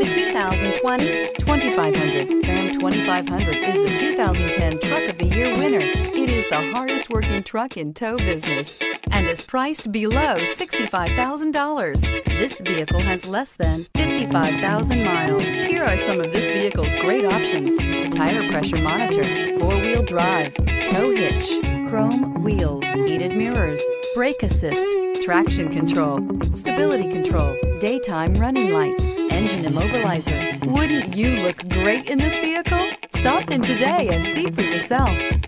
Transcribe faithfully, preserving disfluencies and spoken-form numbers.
The two thousand twenty twenty-five hundred. Ram twenty-five hundred is the two thousand ten Truck of the Year winner. It is the hardest working truck in tow business and is priced below sixty-five thousand dollars. This vehicle has less than fifty-five thousand miles. Here are some of this vehicle's great options: tire pressure monitor, four-wheel drive, tow hitch, chrome wheels, heated mirrors, brake assist, traction control, stability control, daytime running lights, engine immobilizer. Wouldn't you look great in this vehicle? Stop in today and see for yourself.